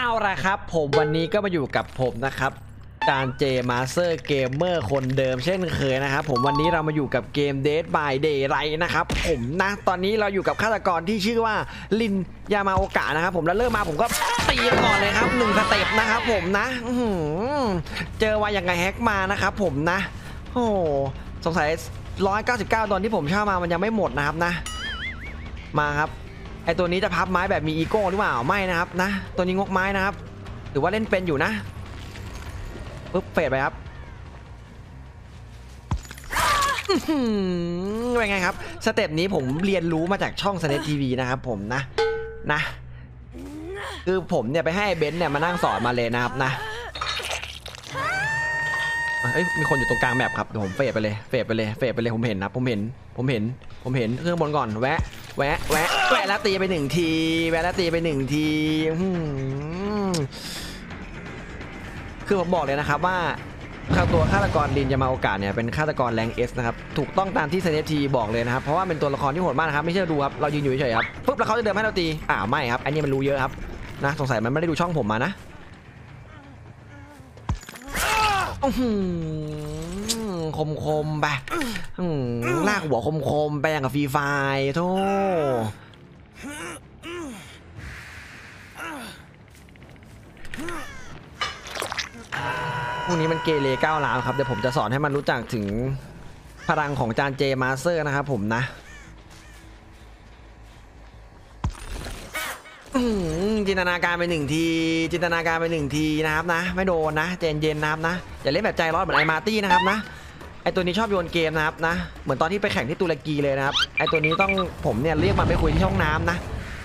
ละครับผมวันนี้ก็มาอยู่กับผมนะครับจานเจมาสเตอร์เกมเมอร์คนเดิมเช่นเคยนะครับผมวันนี้เรามาอยู่กับเกม Dead by Daylight นะครับผมนะตอนนี้เราอยู่กับฆาตกรที่ชื่อว่าลินยามาโอกะนะครับผมแล้วเริ่มมาผมก็ตีก่อนเลยครับ1 สเต็ปนะครับผมนะเจอว่ายังไงแฮกมานะครับผมนะโอ้สงสัย199ตอนที่ผมเช่ามามันยังไม่หมดนะครับนะมาครับไอตัวนี้จะพับไม้แบบมีอีโก้หรือเปล่าไม่นะครับนะตัวนี้งกไม้นะครับหรือว่าเล่นเป็นอยู่นะปุ๊บเฟดไปครับเป็นไงครับสเต็ปนี้ผมเรียนรู้มาจากช่อง Snap TV นะครับผมนะคือผมเนี่ยไปให้เบนซ์เนี่ยมานั่งสอนมาเลยนะครับนะมีคนอยู่ตรงกลางแมปครับเดี๋ยวผมเฟดไปเลยผมเห็นนะผมเห็นเครื่องบนก่อนแวะแล้วตีไป1 ทีคือผมบอกเลยนะครับว่าตัวฆาตกรลินยามาโอกะเนี่ยเป็นฆาตกรแรงเอสนะครับถูกต้องตามที่ Snap TV บอกเลยนะครับเพราะว่าเป็นตัวละครที่โหดมากนะครับไม่เชื่อดูครับเรายืนอยู่เฉยๆครับปุ๊บแล้วเขาจะเดินให้เราตีไม่ครับอันนี้มันรู้เยอะครับนะสงสัยมันไม่ได้ดูช่องผมมานะคมไปลากหัวคมไปอย่างกับฟรีไฟร์โธ่พวกนี้มันเกเรก้าวร้าวครับเดี๋ยวผมจะสอนให้มันรู้จักถึงพลังของจานเจมาสเตอร์นะครับผมนะจินตนาการไป1 ทีนะครับนะไม่โดนนะเย็นนะครับนะอย่าเล่นแบบใจร้อนเหมือนไอมาร์ตี้นะครับนะไอตัวนี้ชอบโยนเกมนะครับนะเหมือนตอนที่ไปแข่งที่ตุรกีเลยนะครับไอตัวนี้ต้องผมเนี่ยเรียกมันไปคุยที่ห้องน้ำนะ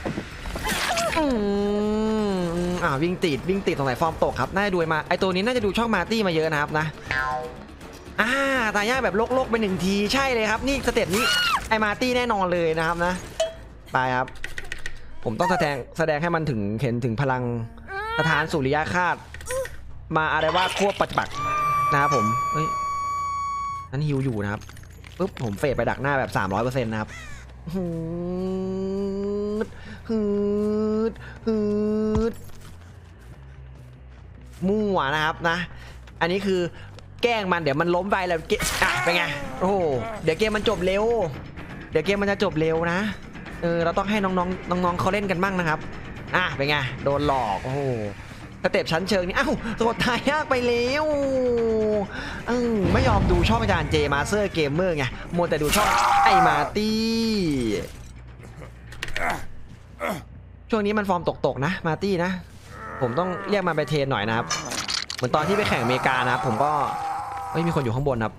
วิ่งติดตรงไหนฟอร์มตกครับน่าจะดูมาไอตัวนี้น่าจะดูช่องมาร์ตี้มาเยอะนะครับนะตายยากแบบโลกไป1 ทีใช่เลยครับนี่สเต็ปนี้ไอมาร์ตี้แน่นอนเลยนะครับนะไปครับผมต้องแสดงให้มันเห็นถึงพลังสถานสุริยคาตมาอะไรว่าควบปัจจุบันนะครับผมนั้นฮิวอยู่นะครับปุ๊บผมเฟดไปดักหน้าแบบ 300% นะครับมั่วนะครับนะอันนี้คือแกล้งมันเดี๋ยวมันล้มไปแล้วเป็นไงโอ้โหเดี๋ยวเกมมันจบเร็วจะจบเร็วนะเราต้องให้น้องเขาเล่นกันบ้างนะครับเป็นไงโดนหลอกโอ้โหสเต็ปชั้นเชิงนี่ตัวตายยากไปแล้วไม่ยอมดูช่องอาจารย์เจมาสเตอร์เกมเมอร์ไงมัวแต่ดูช่องไอมาร์ตี้ช่วงนี้มันฟอร์มตกนะมาร์ตี้นะผมต้องเรียกมาไปเทรนหน่อยนะครับเหมือนตอนที่ไปแข่งอเมริกานะครับผมก็มีคนอยู่ข้างบนครับ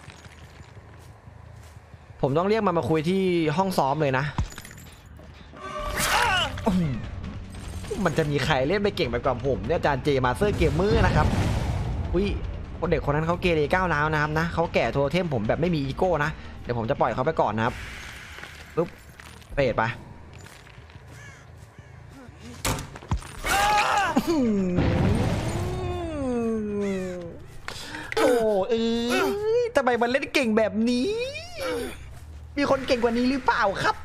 ผมต้องเรียกมาคุยที่ห้องซ้อมเลยนะมันจะมีใครเล่นไปเก่งแบบกับผมเนี่ยอาจารย์เจมาสเตอร์เกมเมอร์นะครับเด็กคนนั้นเขาเกเรก้าวร้าวนะครับนะเขาแก่โทเทมผมแบบไม่มีอีโก้นะเดี๋ยวผมจะปล่อยเขาไปก่อนนะครับปุ๊บเปดไปทำไมมันเล่นเก่งแบบนี้มีคนเก่งกว่านี้หรือเปล่าครับ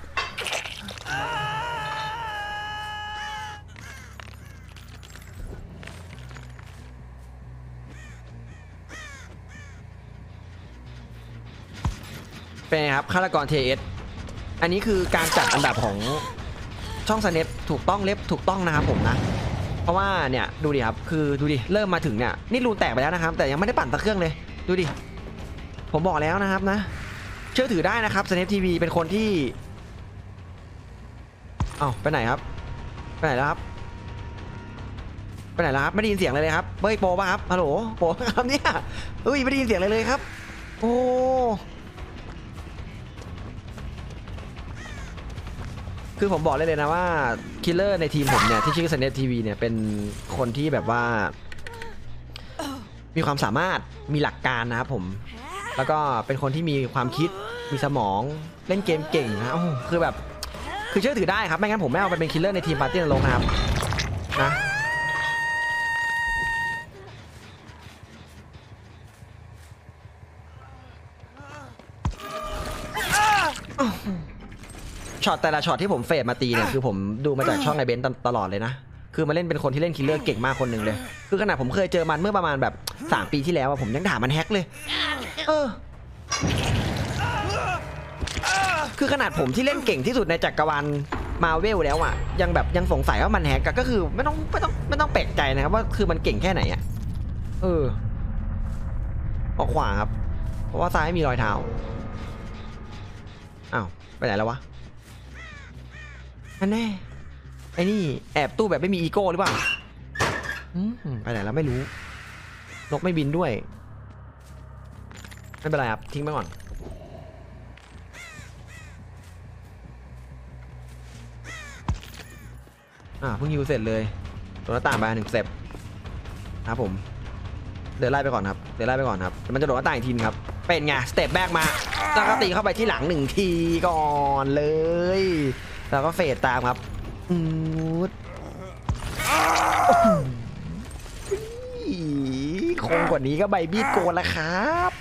เป็นครับฆาตกรเทเอสอันนี้คือการจัดอันดับของช่องสเนปถูกต้องนะครับผมนะเพราะว่าเนี่ยดูดิครับคือดูดิเริ่มมาถึงเนี่ยนี่รูแตกไปแล้วนะครับแต่ยังไม่ได้ปั่นตะเครื่องเลยดูดิผมบอกแล้วนะครับนะเชื่อถือได้นะครับสเนปทีวีเป็นคนที่ไปไหนครับไปไหนแล้วครับไม่ได้ยินเสียงเลยครับเบ้ยโปป่ะครับฮัลโหลโปครับเนี่ยไม่ได้ยินเสียงเลยครับโอ้คือผมบอกเลยนะว่าคิลเลอร์ในทีมผมเนี่ยที่ชื่อ Snap TV เนี่ยเป็นคนที่แบบว่ามีความสามารถมีหลักการนะครับผมแล้วก็เป็นคนที่มีความคิดมีสมองเล่นเกมเก่งนะคือแบบคือเชื่อถือได้ครับไม่งั้นผมไม่เอาไปเป็นคิลเลอร์ในทีมปาร์ตี้นรกนะครับนะช็อตแต่ละช็อตที่ผมเฟดมาตีเนี่ยคือผมดูมาจากช่องไอเบนซ์ตลอดเลยนะคคือมาเล่นเป็นคนที่เล่นคิลเลอร์เก่งมากคนหนึ่งเลยคือขนาดผมเคยเจอมันเมื่อประมาณแบบ3 ปีที่แล้วผมยังด่ามันแฮกเลยคือขนาดผมที่เล่นเก่งที่สุดในจักรวาลมาเวลแล้วอ่ะยังสงสัยว่ามันแฮกก็คือไม่ต้องแปลกใจนะครับว่าคือมันเก่งแค่ไหนอ่ะออกขวาครับเพราะว่าซ้ายมีรอยเท้าอ้าวไปไหนแล้ววะอันแน่ไอ้นี่แอบตู้แบบไม่มีอีโก้หรือเปล่าไปไหนแล้วไม่รู้นกไม่บินด้วยไม่เป็นไรครับทิ้งไปก่อนเพิ่งยูเสร็จเลยตัวหน้าต่างไป1 สเต็ปครับผมเดินไล่ไปก่อนครับมันจะโดดหน้าต่างอีกทีครับเป็นไงสเต็ปแบกมาแล้วก็ตีเข้าไปที่หลัง1 ทีก่อนเลยแล้วก็เฟดตามครับคงกว่านี้ก็ใบบีดโกนแล้วครับ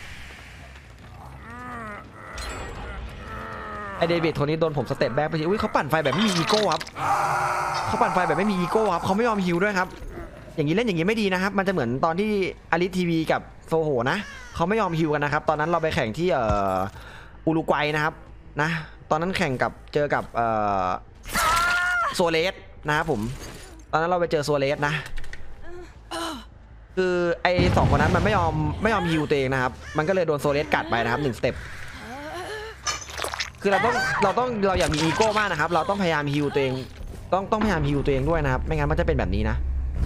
ไอเดวิดโทนี้โดนผมสเต็ปแบ็กไปทีเขาปั่นไฟแบบไม่มีอีโก้ครับเขาไม่ยอมฮิวด้วยครับอย่างนี้เล่นอย่างนี้ไม่ดีนะครับมันจะเหมือนตอนที่อลิสทีวีกับโซโหนะเขาไม่ยอมฮิวกันนะครับตอนนั้นเราไปแข่งที่อุรุกวัยนะครับนะตอนนั้นแข่งกับเจอกับโซเลสนะครับผมตอนนั้นเราไปเจอโซเลสนะคือไอ้2 คนนั้นมันไม่ยอมฮิวตัวเองนะครับมันก็เลยโดนโซเลสกัดไปนะครับ1 สเต็ปคือเราอยากมีอีโก้มากนะครับเราต้องพยายามฮิวตัวเองต้องพยายามฮิวตัวเองด้วยนะครับไม่งั้นมันจะเป็นแบบนี้นะ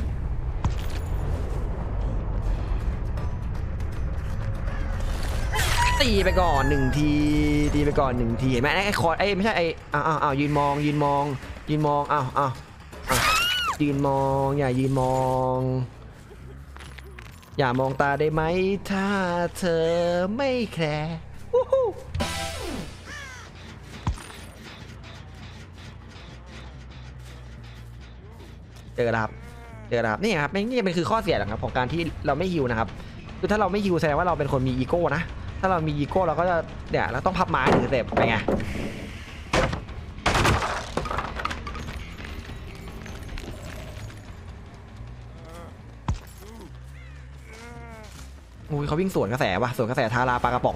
ตีไปก่อน1 ทีเห็นไหมไอ้คอร์ดไม่ใช่ยืนมองยืนมองยืนมองอย่ายืนมองอย่ามองตาได้ไหมถ้าเธอไม่แคร์เจอครับนี่ครับนี่เป็นคือข้อเสียหลังครับของการที่เราไม่ฮิวนะครับคือถ้าเราไม่ฮิวแสดงว่าเราเป็นคนมีอีโก้นะถ้าเรามีอีโก้เราก็จะเนี่ยเราต้องพับไม้1 สเต็ปไปไงเขาวิ่งสวนกระแสว่ะสวนกระแสทาราปลากระป๋อง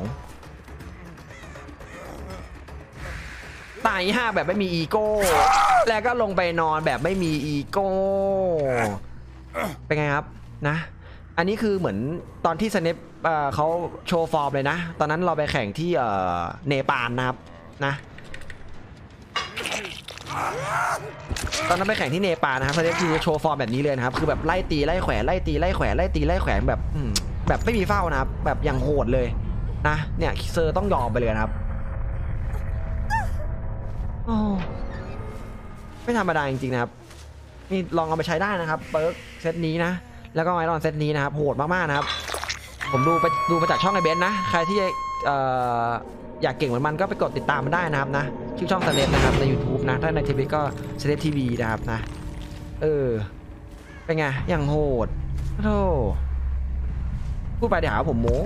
ตาย5แบบไม่มีอีโก้แล้วก็ลงไปนอนแบบไม่มีอีโก้เป็นไงครับนะอันนี้คือเหมือนตอนที่สเนปเขาโชว์ฟอร์มเลยนะตอนนั้นเราไปแข่งที่เนปาลนะครับนะตอนนั้นไปแข่งที่เนปาลนะครับสเนปคือโชว์ฟอร์มแบบนี้เลยนะครับคือแบบไล่ตีไล่แขวนแบบไม่มีเฝ้านะครับแบบอย่างโหดเลยนะเนี่ยเซอร์ต้องยอมไปเลยนะครับไม่ธรรมดาจริงๆนะครับนี่ลองเอาไปใช้ได้นะครับเปิร์กเซตนี้นะแล้วก็ไอรอนเซตนี้นะครับโหดมากๆนะครับผมดูมาจากช่องไอเบนซ์นะใครที่อยากเก่งเหมือนมันก็ไปกดติดตามมันได้นะครับนะชื่อช่องสเลปนะครับใน YouTube นะถ้าในทีวีก็สเลปทีวีนะครับนะเป็นไงอย่างโหดโธ่พูดไปเดี๋ยวหาผมโม้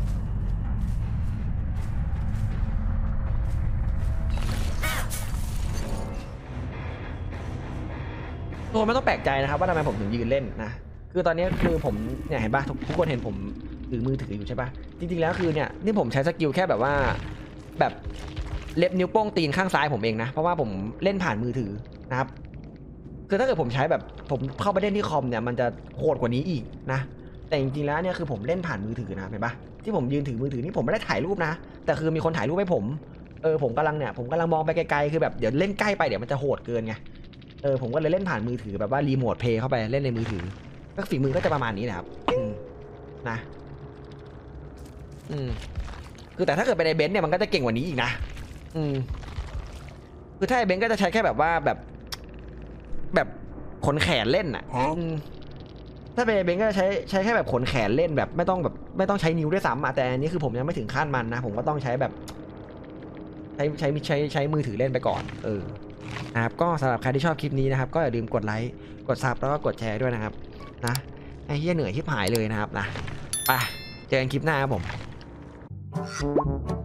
ตัวไม่ต้องแปลกใจนะครับว่าทำไมผมถึงยืนเล่นนะคือตอนนี้คือผมเนี่ยเห็นป่ะทุกคนเห็นผมถือมือถืออยู่ใช่ป่ะจริงๆแล้วคือเนี่ยนี่ผมใช้สกิลแค่แบบว่าแบบเล็บนิ้วโป้งตีนข้างซ้ายผมเองนะเพราะว่าผมเล่นผ่านมือถือนะครับคือถ้าเกิดผมใช้แบบผมเข้าไปเล่นที่คอมเนี่ยมันจะโหดกว่านี้อีกนะแต่จริงๆแล้วเนี่ยคือผมเล่นผ่านมือถือนะเห็นป่ะที่ผมยืนถือมือถือนี่ผมไม่ได้ถ่ายรูปนะแต่คือมีคนถ่ายรูปให้ผมผมกำลังมองไปไกลๆคือแบบเดี๋ยวเล่นใกล้ไปเดี๋ยวมันจะโหดเกินไงผมก็เลยเล่นผ่านมือถือแบบว่ารีโมทเพลย์เข้าไปเล่นในมือถือก็ฝีมือก็จะประมาณนี้แหละครับนะคือแต่ถ้าเกิดไปในเบนซ์เนี่ยมันก็จะเก่งกว่านี้อีกนะคือถ้าไอเบนซ์ก็จะใช้แค่แบบว่าแบบขนแขนเล่นอ่ะถ้าเป็นไอเบนซ์ก็จะใช้แค่แบบขนแขนเล่นแบบไม่ต้องใช้นิ้วด้วยซ้ำแต่อันนี้คือผมยังไม่ถึงขั้นมันนะผมก็ต้องใช้แบบใช้มือถือเล่นไปก่อนนะครับก็สำหรับใครที่ชอบคลิปนี้นะครับก็อย่าลืมกดไลค์กดซับแล้วก็กดแชร์ด้วยนะครับนะไอ้เหี้ยเหนื่อยที่หายเลยนะครับนะไปเจอกันคลิปหน้าครับผม